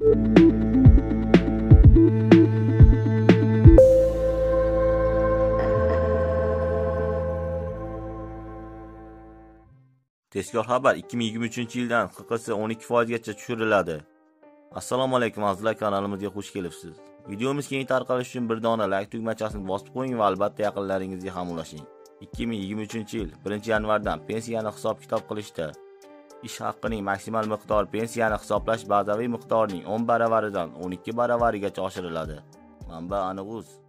Tezkor xabar 2023-yildan QQS 12%gacha tushiriladi. Assalomu alaykum azizlar, kanalimizga xush kelibsiz. Videomiz keng tarqalishi uchun bir dona like tugmachasini bosib qo'ying va albatta yaqinlaringizga ham ulashing. 2023-yil 1-yanvardan pensiyani hisob-kitob qilishda ish haqining maksimal miqdori pensiyani hisoblash bazaviy miqdorining 10 baravaridan 12 baravarigacha oshiriladi. Manba: Aniq.uz